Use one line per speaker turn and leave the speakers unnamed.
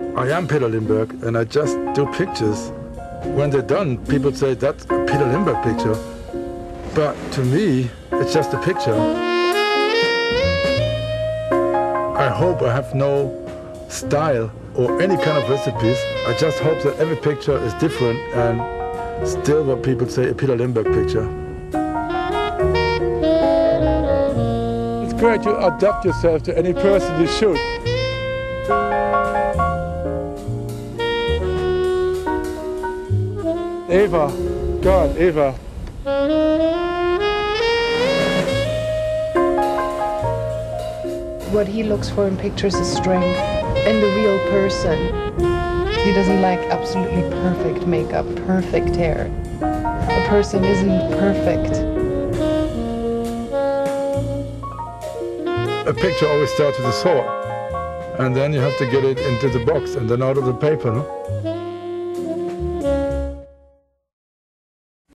I am Peter Lindbergh and I just do pictures. When they're done, people say that's a Peter Lindbergh picture. But to me, it's just a picture. I hope I have no style or any kind of recipes. I just hope that every picture is different and still what people say a Peter Lindbergh picture. It's great to adapt yourself to any person you shoot. Eva, God, Eva.
What he looks for in pictures is strength and the real person. He doesn't like absolutely perfect makeup, perfect hair. A person isn't perfect.
A picture always starts with a thought, and then you have to get it into the box and then out of the paper, no?